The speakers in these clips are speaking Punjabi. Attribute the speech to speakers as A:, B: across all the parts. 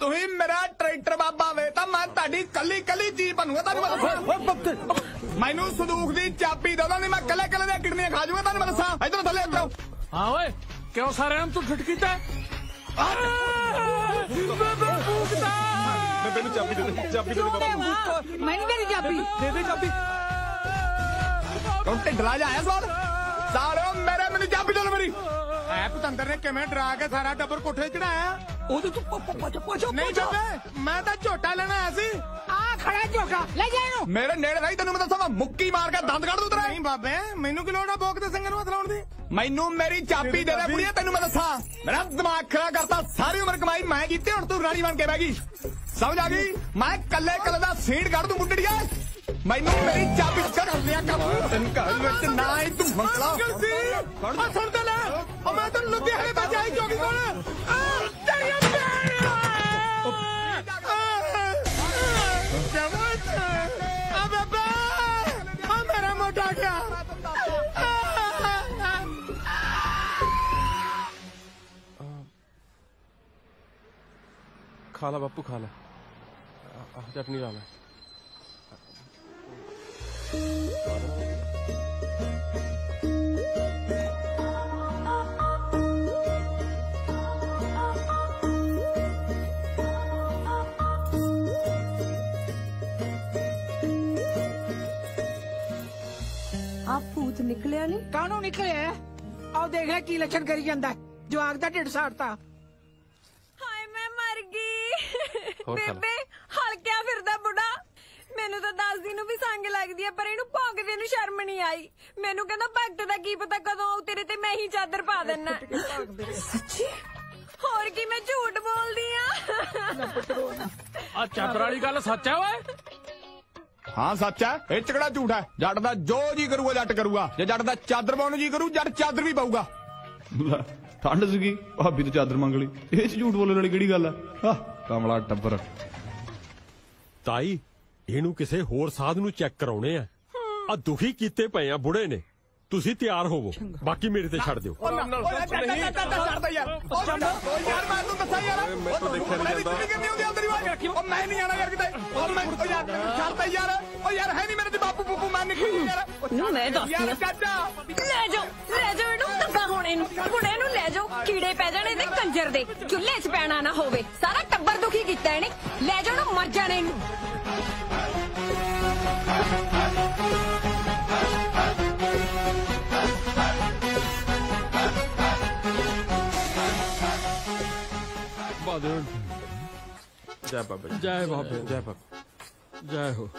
A: तुही मेरा ट्रैक्टर बाबा वे तो मैं ताड़ी कली कली चीज बनूंगा तानू मैनू संदूक दी चाबी दो नहीं मैं कले कले दी किडनियां खा जाऊंगा तानू मैं दसा इधर थले उतरो।
B: हाँ ओए क्यों सारे हम तू फिट कीता
C: मैनू चाबी दे दे बाबा
D: मैनू मेरी चाबी
B: दे दे चाबी
A: कौन ढिडला जा आया सवाल सालो मेरे मैनू चाबी दो मेरी ऐ पतंदर ने किवें डरा के सारा टब्बर कोठे चढ़ाया
B: ओदे तू
A: नहीं बेबे मैं तो झोटा लेना आया सी
D: आ खड़ा झोटा ले जा इनू
A: मेरे नेड़े रही तेनू मैं दसा मुक्की मार के दंद कढ दूं तेरा नहीं बाबे मैनू की लोड़ है भोग दे संग नूं हथ लाउण दी मैनू मेरी चाबी दे दे बुढ़िया तेनू मैं दसा मेरा दिमाग खराब करता सारी उम्र कमाई मैं कीती हुण तू रानी बन के बह गई समझ आ गई मैं कल्ले कल्ले दा सीट कढ दूं बुड्ढड़िया मैनू मेरी चाबी कर लिया कर तेन घर विच ना ही तू मंगला आ सुन ते ले ओ मैं तैनू लुधियाने बचाई जोगी कोल तेरी मेरा मोटा क्या
C: खा ला बापू खा ला चटनी ला ला
D: भूत निकलिया नहीं कानू निकलिया आओ देख ले की लक्षण करी जांदा जवाक दा ढिड साड़ता
E: हाय मैं मर गई बेबे हलकिया फिरदा बुढ़ा मैनू तो 10 दिन भी संग लगदी है पर इनू भौंकदे नू शर्म नहीं आई मैनू कहंदा भगत दा की पता कदों आऊ तेरे ते मैं ही चादर पा देना सच्ची होर की मैं झूठ बोलदी
B: आ चादर वाली गल सच है ओए
A: हाँ सच है ये चकड़ा झूठ है जट दा जो जी करूगा जट करूगा जे जट दा चादर पाउन जी करू जट चादर भी पाऊगा ठंड सीगी भाभी तो चादर मंग ली ये झूठ बोलने वाली किहड़ी गल है कमला टब्बर
F: ताई ਇਹਨੂੰ ਕਿਸੇ ਹੋਰ ਸਾਧ ਨੂੰ ਚੈੱਕ ਕਰਾਉਣੇ ਆ ਆ ਦੁਖੀ ਕੀਤੇ ਪਏ ਆ ਬੁੜੇ ਨੇ ਤੁਸੀਂ ਤਿਆਰ ਹੋਵੋ ਬਾਕੀ ਮੇਰੇ ਤੇ ਛੱਡ ਦਿਓ
A: ਮੈਂ ਨਹੀਂ ਆਣਾ ਯਾਰ ਕਿਤੇ ਯਾਰ ਹੈ ਨਹੀਂ ਮੇਰੇ ਤੇ ਬਾਪੂ ਬੂਪੂ ਮੈਂ ਨਿਕਲੀ ਯਾਰ
E: ਮੈਂ ਦੱਸਦੀ ਲੈ ਜਾਓ ਇਹਨੂੰ ਧੱਕਾ ਹੁਣ ਇਹਨੂੰ ਲੈ ਜਾਓ ਕੀੜੇ ਪੈ ਜਾਣੇ ਤੇ ਕੰਜਰ ਦੇ ਚੁੱਲ੍ਹੇ 'ਚ ਪੈਣਾ ਨਾ ਹੋਵੇ ਸਾਰਾ ਟੱਬਰ ਦੁਖੀ ਕੀਤਾ ਇਹਨੇ ਲੈ ਜਾਓ ਇਹਨੂੰ ਮਰ ਜਾਣੇ ਇਹਨੂੰ
C: जय बाबा
F: जय बाबा
C: जय बाबा
F: जय हो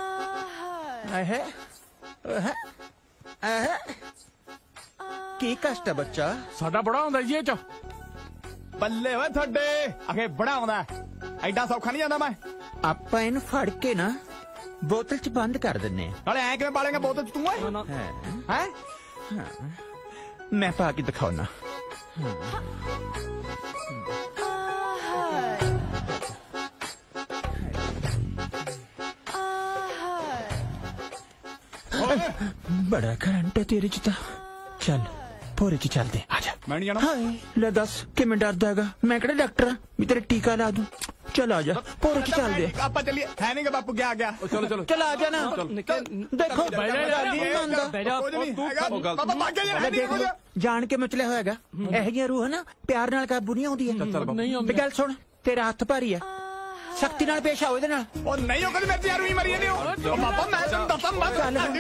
G: की कष्ट है बच्चा
B: साडा बड़ा हुंदा जी च
A: ਬੱਲੇ ਓਏ ਤੁਹਾਡੇ ਅਖੇ ਬੜਾ ਆਉਂਦਾ ਐਡਾ ਸੌਖਾ ਨਹੀਂ ਜਾਂਦਾ ਮੈਂ
G: ਆਪਾਂ ਇਹਨੂੰ ਫੜ ਕੇ ਨਾ ਬੋਤਲ ਚ ਬੰਦ ਕਰ ਦਿੰਨੇ ਆ
A: ਨਾਲੇ ਐ ਕਿਵੇਂ ਪਾਲੇਗਾ ਬੋਤਲ ਚ ਤੂੰ ਓਏ ਹੈ
G: ਮੈਂ ਪਾ ਕੇ ਦਿਖਾਉਣਾ बड़ा करंट है तेरे च चल भोरे च चलते आजा
A: मैं नहीं जाना
G: हाय ले दस कि मैं डरदा हैगा मैं केड़ा डॉक्टर भी तेरे टीका ला दूं चल आजा भोरे च चल दे
A: ਆਪਾਂ ਚੱਲੀਏ ਹੈ ਨਹੀਂ ਕਿ ਬਾਪੂ ਗਿਆ ਗਿਆ
C: चलो चलो
G: चल आजा ना देखो
A: ਬਾਬਾ ਭਾਗ ਗਿਆ ਹੈ ਨਹੀਂ
G: जान के मचलिया होएगा ਇਹੋ ਜਿਹੀਆਂ ਰੂਹ ਨਾ ਪਿਆਰ ਨਾਲ ਕਾਬੂ ਨਹੀਂ ਆਉਂਦੀ
B: नहीं
G: ਤੇ ਗੱਲ ਸੁਣ ਤੇਰਾ ਹੱਥ ਭਾਰੀ ਆ ਸਖਤੀ ਨਾਲ ਪੇਸ਼ ਆਓ ਇਹਦੇ ਨਾਲ
A: ਉਹ ਨਹੀਂ ਉਹ ਕਦੇ ਮੇਰੇ ਯਾਰ ਵੀ ਮਰੀ ਨਹੀਂ ਉਹ ਬਾਬਾ ਮੈਂ ਤੈਨੂੰ ਦੱਸਾਂ ਮੈਂ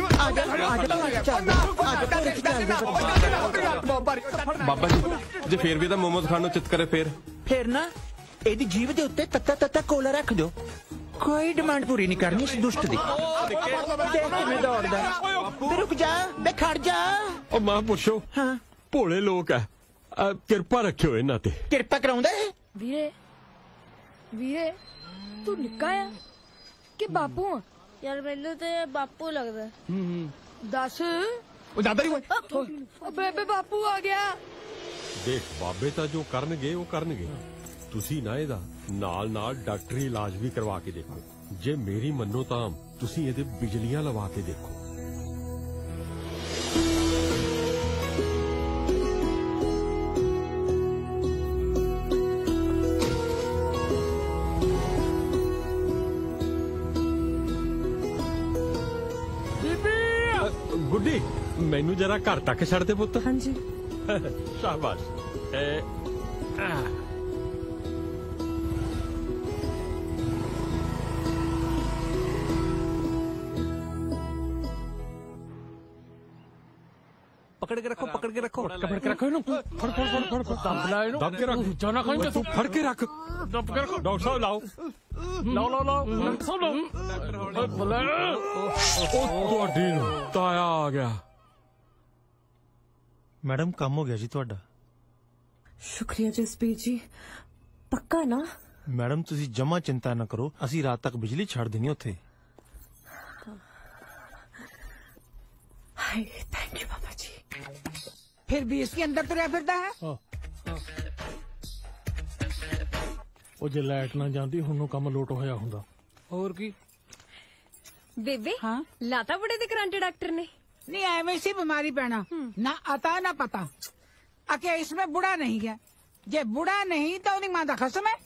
C: बाबा जी जे फिर भी मोमोज खाने चित करे
G: फिर ना ਇਹਦੀ ਜੀਭ ਦੇ ਉੱਤੇ ਤੱਤਾ ਤੱਤਾ ਕੋਲਾ ਰੱਖ ਦਿਓ ਕੋਈ ਡਿਮਾਂਡ ਪੂਰੀ ਨਹੀਂ ਕਰਨੀ ਇਸ ਦੁਸ਼ਟ ਦੀ ਦੇਖ ਕਿਵੇਂ ਦੌੜਦਾ ਤੇ ਰੁਕ ਜਾ ਤੇ ਖੜ ਜਾ
F: ਉਹ ਮਹਾਂਪੁਰਸ਼ੋ
G: ਹਾਂ
F: ਭੋਲੇ ਲੋਕ ਆ ਕਿਰਪਾ ਰੱਖਿਓ ਇਹਨਾਂ ਤੇ
G: ਕਿਰਪਾ ਕਰਾਉਂਦਾ ਹੈ
E: ਵੀਰੇ ਤੂੰ ਨਿੱਕਾ ਆ ਕਿ ਬਾਪੂ ਆ ਯਾਰ ਮੈਨੂੰ ਤੇ ਬਾਪੂ ਲੱਗਦਾ ਦੱਸ
A: ਉਹ ਜਾਂਦਾ ਨਹੀਂ ਓਏ
E: ਬੇਬੇ ਬਾਪੂ ਆ ਗਿਆ
F: ਦੇਖ ਬਾਬੇ ਤਾਂ ਜੋ ਕਰਨਗੇ ਉਹ ਕਰਨਗੇ ਤੁਸੀਂ ਨਾ ਇਹਦਾ ਨਾਲ ਡਾਕਟਰੀ ਇਲਾਜ ਵੀ ਕਰਵਾ ਕੇ ਦੇਖੋ ਜੇ ਮੇਰੀ ਮੰਨੋ ਤਾਂ ਤੁਸੀਂ ਇਹਦੇ ਬਿਜਲੀਆਂ ਲਵਾ ਕੇ ਦੇਖੋ ਗੁੱਡੀ ਮੈਨੂੰ ਜਰਾ ਘਰ ਤੱਕ ਛੱਡ ਦੇ ਪੁੱਤ।
E: ਹਾਂਜੀ
F: ਸ਼ਾਬਾਸ਼।
B: ਪਕੜ ਕੇ ਰੱਖੋ ਪਕੜ ਕੇ ਰੱਖੋ ਇਹਨੂੰ ਫੜ ਦੱਬ ਲੈ ਇਹਨੂੰ
F: ਦੱਬ ਕੇ ਰੱਖ।
B: ਜਾਣਾ ਖਾਈ
F: ਤੂੰ ਫੜ ਕੇ ਰੱਖ।
B: ਦੱਬ ਕੇ ਰੱਖੋ
F: ਡਾਕਟਰ ਸਾਹਿਬ ਲਾਓ।
B: ਲਾਓ ਬਲੇ
F: ਉਹ ਤੁਹਾਡੀ ਨੂੰ ਤਾਇਆ ਆ ਗਿਆ।
H: ਮੈਡਮ ਕੰਮ ਹੋ ਗਿਆ ਜੀ ਤੁਹਾਡਾ।
E: ਸ਼ੁਕਰੀਆ ਜਸਪੀਰ ਜੀ। ਪੱਕਾ ਨਾ?
H: ਮੈਡਮ ਤੁਸੀਂ ਜਮਾ ਚਿੰਤਾ ਨਾ ਕਰੋ, ਅਸੀਂ ਰਾਤ ਤੱਕ ਬਿਜਲੀ ਛੱਡ ਦੇਣੀ ਉੱਥੇ।
E: ਹਾਏ ਥੈਂਕ ਯੂ ਬਾਬਾ ਜੀ।
D: फिर भी इसके अंदर तुरया फिरता है।
B: ਉਹ ਜੇ ਲਾਈਟ ਨਾ ਜਾਂਦੀ ਹੁਣ ਨੂੰ ਕੰਮ ਲੋਟ ਹੋਇਆ ਹੁੰਦਾ। ਹੋਰ ਕੀ
E: ਬੇਬੇ
D: हाँ
E: ਲਾਤਾ ਬੁੜੇ ਦੇ ਕਰੰਟ ਡਾਕਟਰ ਨੇ?
D: नहीं एवं सी बीमारी पैना ना आता ना पता आके इसमें बुढ़ा नहीं है। जे बुढ़ा नहीं तो उन्हें मां दा खसम है।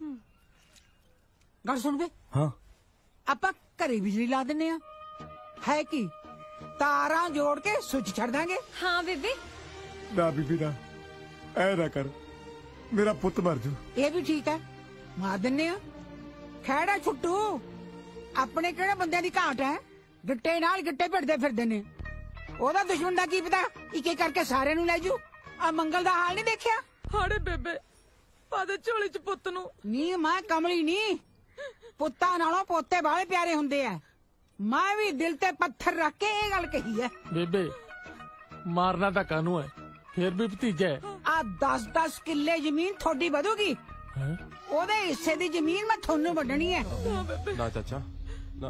D: गल सुन बे।
H: हाँ
D: ਆਪਾਂ ਘਰੇ ਬਿਜਲੀ ਲਾ ਦਿੰਨੇ ਆ ਹੈ ਕੀ ਤਾਰਾਂ ਜੋੜ ਕੇ ਸੁੱਚ ਛੱਡ ਦਾਂਗੇ।
E: ਹਾਂ ਬੇਬੇ
A: ਨਾ ਬੀਬੀ ਨਾ ਐ ਨਾ ਕਰ, ਮੇਰਾ ਪੁੱਤ ਮਰ ਜੂ।
D: ਇਹ ਵੀ ਠੀਕ ਹੈ ਮਾਰ ਦਿੰਨੇ ਆ। ਖੈੜਾ ਛੁੱਟੂ ਆਪਣੇ ਕਿਹੜੇ ਬੰਦਿਆਂ ਦੀ ਘਾਟ ਹੈ। ਗਿੱਟੇ ਨਾਲ ਗਿੱਟੇ ਭਿੜਦੇ ਫਿਰਦੇ ਨੇ। ਉਹਦਾ ਦੁਸ਼ਮਣ ਦਾ ਕੀ ਪਤਾ ਇੱਕ ਇੱਕ ਕਰਕੇ ਸਾਰਿਆਂ ਨੂੰ ਲੈ ਜੂ। ਆ ਮੰਗਲ ਦਾ ਹਾਲ ਨਹੀਂ ਦੇਖਿਆ?
I: ਹਾੜੇ ਬੇਬੇ ਪਾਦੇ ਝੋਲੀ ਚ ਪੁੱਤ ਨੂੰ।
D: ਨੀ ਮੈਂ ਕਮਲੀ ਨਹੀਂ, ਪੁੱਤਾਂ ਨਾਲੋਂ ਪੋਤੇ ਬਾਹਲੇ ਪਿਆਰੇ ਹੁੰਦੇ ਆ। ਮੈਂ ਵੀ ਦਿਲ ਤੇ ਪੱਥਰ ਰੱਖ ਕੇ ਇਹ ਗੱਲ ਕਹੀ ਹੈ।
B: ਬੇਬੇ ਮਾਰਨਾ ਤਾਂ ਕਾਨੂੰ ਹੈ, ਫਿਰ ਵੀ ਭਤੀਜਾ ਹੈ।
D: ਆ 10-10 ਕਿੱਲੇ ਜ਼ਮੀਨ ਤੁਹਾਡੀ ਵਧੂਗੀ।
B: ਹੈਂ?
D: ਉਹਦੇ ਹਿੱਸੇ ਦੀ ਜ਼ਮੀਨ ਮੈਂ ਤੁਹਾਨੂੰ ਵੰਡਣੀ ਹੈ।
C: ਨਾ ਚਾਚਾ ਨਾ।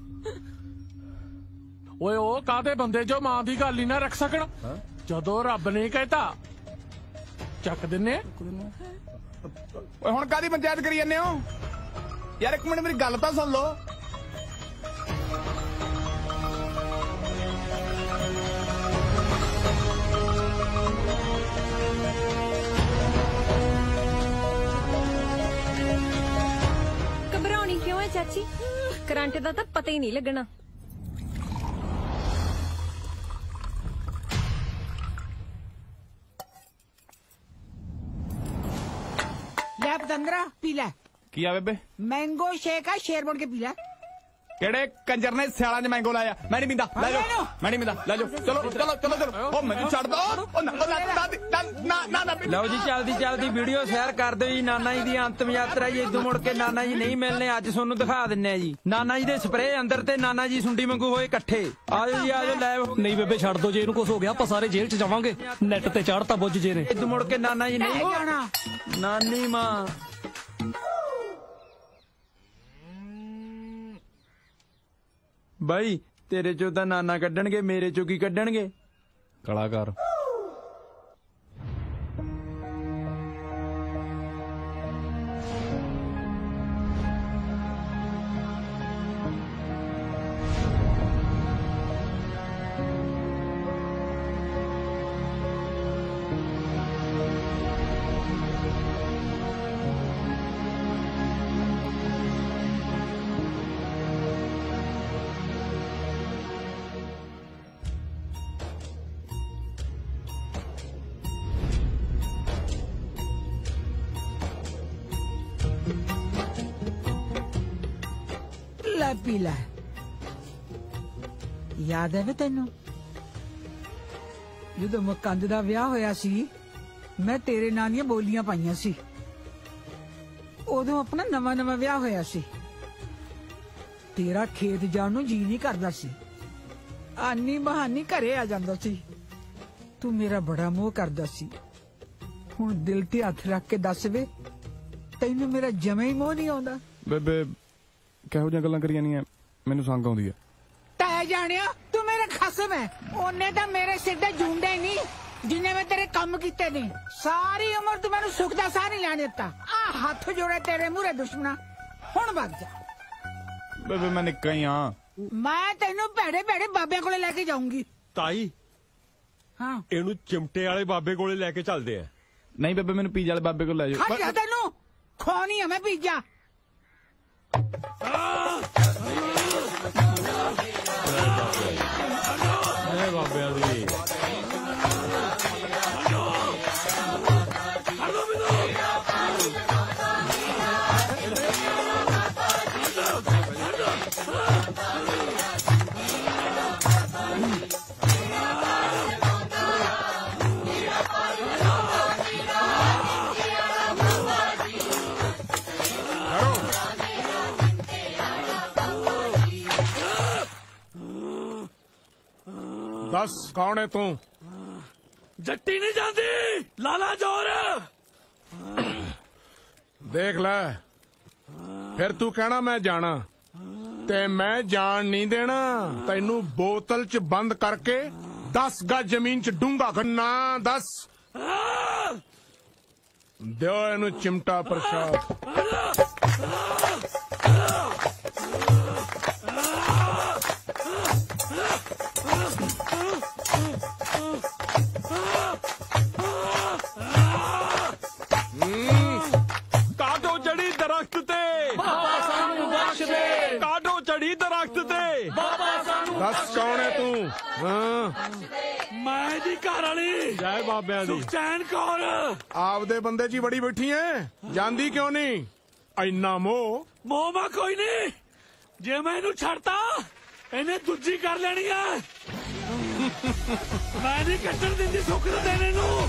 B: ਓਏ ਉਹ ਕਾਦੇ ਬੰਦੇ ਜੋ ਮਾਂ ਦੀ ਗੱਲ ਹੀ ਨਾ ਰੱਖ ਸਕਣ। ਜਦੋਂ ਰੱਬ ਨੇ ਕਹਿਤਾ ਚੱਕ ਦਿੰਨੇ।
A: ਓਏ ਹੁਣ ਕਾਦੀ ਪੰਚਾਇਤ ਕਰੀ ਜਾਂਦੇ ਹੋ ਯਾਰ? ਇੱਕ ਮਿੰਟ ਮੇਰੀ ਗੱਲ ਤਾਂ ਸੁਣ ਲਓ।
E: ਘਬਰਾਉਣੀ ਕਿਉਂ ਹੈ ਚਾਚੀ? ਕਰੰਟ ਦਾ ਤਾਂ ਪਤਾ ਹੀ ਨਹੀਂ ਲੱਗਣਾ।
D: ਲੈ ਪਤੰਦਰਾ ਪੀ ਲੈ।
A: ਕੀ ਆ ਬੇਬੇ?
D: मैंगो शेक है, शेर बन के पी ले।
A: ਕਿਹੜੇ ਕੰਜਰ ਨੇ ਸਿਆਲਾਂ 'ਚ ਮੈਂਗੋ ਲਾਇਆ? ਮੈਂ ਨਹੀਂ ਪੀਂਦਾ, ਲੈ ਜਾਓ। ਮੈਂ ਨਹੀਂ ਪੀਂਦਾ, ਲੈ ਜਾਓ। ਚਲੋ ਚਲੋ ਚਲੋ ਚਲੋ। ਉਹ ਮੈਨੂੰ ਛੱਡ ਦੋ। ਉਹ ਨਾ ਨਾ
G: ਲਓ ਜੀ ਚਲਦੀ ਚਲਦੀ ਵੀਡੀਓ ਸ਼ੇਅਰ ਕਰ ਦਿਓ ਜੀ। ਨਾਨਾ ਜੀ ਦੀ ਅੰਤਮ ਯਾਤਰਾ ਜੀ। ਇਦੋਂ ਮੁੜ ਕੇ ਨਾਨਾ ਜੀ ਨਹੀਂ ਮਿਲਣੇ। ਅੱਜ ਤੁਹਾਨੂੰ ਦਿਖਾ ਦਿੰਨੇ ਆ ਜੀ ਨਾਨਾ ਜੀ ਦੇ ਸਪਰੇਅ ਅੰਦਰ ਤੇ ਨਾਨਾ ਜੀ ਸੁੰਡੀ ਵਾਂਗੂ ਹੋਏ ਇਕੱਠੇ। ਆਜੋ ਜੀ ਆਜੋ ਲੈ।
B: ਨਹੀਂ ਬੇਬੇ ਛੱਡ ਦੋ, ਜੇ ਇਹਨੂੰ ਕੁਝ ਹੋ ਗਿਆ ਆਪਾਂ ਸਾਰੇ ਜੇਲ੍ਹ 'ਚ ਜਾਵਾਂਗੇ। ਨੈਟ ਤੇ ਚਾੜਤਾ ਬੁੱਝ ਜੇ ਨੇ।
G: ਇਦੋਂ ਮੁੜ ਕੇ ਨਾਨਾ ਜੀ ਨਹੀਂ
D: जाना
G: ਨਾਨੀ ਮਾਂ। ਬਾਈ ਤੇਰੇ ਚੋਂ ਤਾਂ ਨਾਨਾ ਕੱਢਣਗੇ, ਮੇਰੇ ਚੋਂ ਕੀ ਕੱਢਣਗੇ?
C: ਕਲਾਕਾਰ
D: ਲੈ ਪੀ ਲੈ। ਯਾਦ ਹੈ ਵੇ ਤੈਨੂੰ ਜਦੋਂ ਮਕੰਦ ਦਾ ਵਿਆਹ ਹੋਇਆ ਸੀ, ਮੈਂ ਤੇਰੇ ਨਾਂ ਦੀਆਂ ਬੋਲੀਆਂ ਪਾਈਆਂ ਸੀ। ਉਦੋਂ ਆਪਣਾ ਨਵਾਂ ਵਿਆਹ ਹੋਇਆ ਸੀ। ਤੇਰਾ ਖੇਤ ਜਾਣ ਨੂੰ ਜੀ ਨਹੀਂ ਕਰਦਾ ਸੀ। ਆਨੀ ਬਹਾਨੀ ਘਰੇ ਆ ਜਾਂਦਾ ਸੀ। ਤੂੰ ਮੇਰਾ ਬੜਾ ਮੋਹ ਕਰਦਾ ਸੀ। ਹੁਣ ਦਿਲ ਤੇ ਹੱਥ ਰੱਖ ਕੇ ਦੱਸ ਵੇ, ਤੈਨੂੰ ਮੇਰਾ ਜਮੇ ਹੀ ਮੋਹ ਨਹੀਂ ਆਉਂਦਾ?
A: ਬੇਬੇ ਕਿਹੋ ਜਿਹੀਆਂ ਗੱਲਾਂ ਕਰੀਆਂ ਨਹੀਂ? ਮੈਨੂੰ ਸੰਗ ਆਉਂਦੀ ਹੈ।
D: ਤੈ ਜਾਣਿਆ ਤੂੰ ਮੇਰੇ ਖਸਮ ਹੈ। ਉਹਨੇ ਤਾਂ ਮੇਰੇ ਸਿਰ ਤੇ ਜੂੰਡੇ ਨਹੀਂ ਜਿੰਨੇ ਮੈਂ ਤੇਰੇ ਕੰਮ ਕੀਤੇ ਨੇ। ਸਾਰੀ ਉਮਰ ਤੂੰ ਮੈਨੂੰ ਸੁੱਖ ਦਾ ਸਾਹ ਨਹੀਂ ਲੈਣ ਦਿੱਤਾ। ਆ ਹੱਥ ਜੋੜੇ ਤੇਰੇ ਮੂਹਰੇ ਦੁਸ਼ਮਣਾ। ਹੁਣ ਭੱਜ ਜਾ।
A: ਬੇਬੇ ਮੈਂ ਨਿੱਕਾ ਹੀ ਆ।
D: ਮੈਂ ਤੈਨੂੰ ਭੈੜੇ ਭੈੜੇ ਬਾਬਿਆਂ ਕੋਲੇ ਲੈ ਕੇ ਜਾਊਂਗੀ।
F: ਤਾਈ
D: ਹਾਂ
F: ਇਹਨੂੰ ਚਿਮਟੇ ਵਾਲੇ ਬਾਬੇ ਕੋਲੇ ਲੈ ਕੇ ਚੱਲਦੇ ਆ।
A: ਨਹੀਂ ਬੇਬੇ ਮੈਨੂੰ ਪੀਜ਼ਾ ਵਾਲੇ ਬਾਬੇ ਕੋਲ ਲੈ ਜਾਓ।
D: ਖਾ ਜਾ ਤੈਨੂੰ ਖਵਾਉਣੀ ਆ ਮੈਂ ਪੀਜ਼ਾ।
J: ਦੱਸ ਕੌਣ ਹੈ ਤੂੰ?
B: ਜੱਟੀ ਨਹੀਂ ਜਾਂਦੀ, ਲਾਲਾ ਜੋਰ।
J: ਦੇਖ ਲੈ, ਫਿਰ ਤੂੰ ਕਹਿਣਾ ਮੈਂ ਜਾਣਾ, ਤੇ ਮੈਂ ਜਾਣ ਨਹੀਂ ਦੇਣਾ। ਤੈਨੂੰ ਬੋਤਲ 'ਚ ਬੰਦ ਕਰਕੇ 10 ਗਜ ਜ਼ਮੀਨ 'ਚ ਡੂੰਘਾ ਖੰਨਾ। ਦੱਸ, ਦਿਓ ਇਹਨੂੰ ਚਿਮਟਾ ਪ੍ਰਸ਼ਾਦ।
F: ਕਾਟੋ ਚੜੀ ਦਰਖਤ ਤੇ, ਬਾਬਾ ਸਾਨੂੰ ਬਖਸ਼ ਦੇ। ਕਾਟੋ ਚੜੀ ਦਰਖਤ ਤੇ, ਬਾਬਾ ਸਾਨੂੰ।
J: ਦੱਸ ਕੌਣ ਹੈ ਤੂੰ? ਹਾਂ,
B: ਮੈਂ ਦੀ ਘਰ ਵਾਲੀ
F: ਜੈ ਬਾਬਿਆਂ ਦੀ।
B: ਸੁਖਚੈਨ ਕੌਰ।
J: ਆਪਦੇ ਬੰਦੇ 'ਚ ਹੀ ਬੜੀ ਬੈਠੀ ਐ, ਜਾਂਦੀ ਕਿਉਂ ਨਹੀਂ? ਇੰਨਾ ਮੋਹ।
B: ਮੋਹ ਮਾ ਕੋਈ ਨਹੀਂ, ਜੇ ਮੈਂ ਇਹਨੂੰ ਛੱਡਤਾ ਇਹਨੇ ਦੂਜੀ ਕਰ ਲੈਣੀ ਆ। ਮੈਂ ਨਹੀਂ ਕੱਟਣ ਦਿੰਦੀ ਸੁੱਖ ਦੇਣੇ ਨੂੰ।